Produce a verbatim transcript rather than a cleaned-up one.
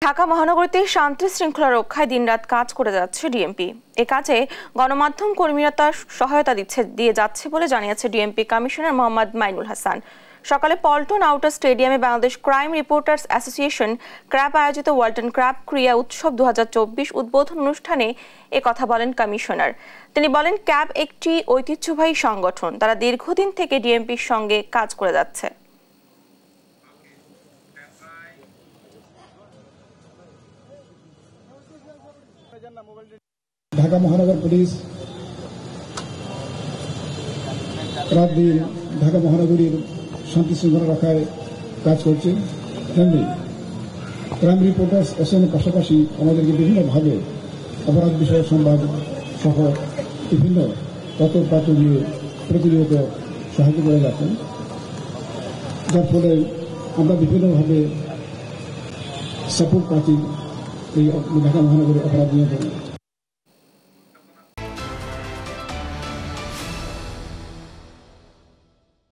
ঢাকা মহানগরীতে শান্তি শৃঙ্খলা রক্ষায় দিনরাত কাজ করে যাচ্ছে ডিএমপি। এ কাজে গণমাধ্যম কর্মীরা তার সহায়তা দিচ্ছে দিয়ে যাচ্ছে বলে জানিয়েছে ডিএমপি কমিশনার মোহাম্মদ মাইনুল হাসান। সকালে পল্টন আউটার স্টেডিয়ামে Bangladesh crime reporters association CRAB আয়োজিত ওয়ালটন ক্র্যাব ক্রিয়া উৎসব দু হাজার চব্বিশ উদ্বোধন অনুষ্ঠানে এ কথা বলেন কমিশনার। তিনি বলেন, ক্যাব একটি ঐতিহ্যবাহী সংগঠন, তারা দীর্ঘদিন থেকে ডিএমপির সঙ্গে কাজ করে যাচ্ছে। ঢাকা মহানগর পুলিশ রাত দিন ঢাকা মহানগরীর শান্তি শৃঙ্খলা রক্ষায় কাজ করছে। তেমনি ক্রাইম রিপোর্টার্স অ্যাসোসিয়েশনের পাশাপাশি আমাদেরকে বিভিন্নভাবে অপরাধ বিষয়ক সংবাদ সহ বিভিন্ন তথ্য দিয়ে প্রতিনিয়ত সাহায্য করে যাচ্ছেন, যার ফলে আমরা বিভিন্নভাবে সাপোর্ট পাচ্ছি এই ঢাকা মহানগরীর অপরাধ নিয়ন্ত্রণে।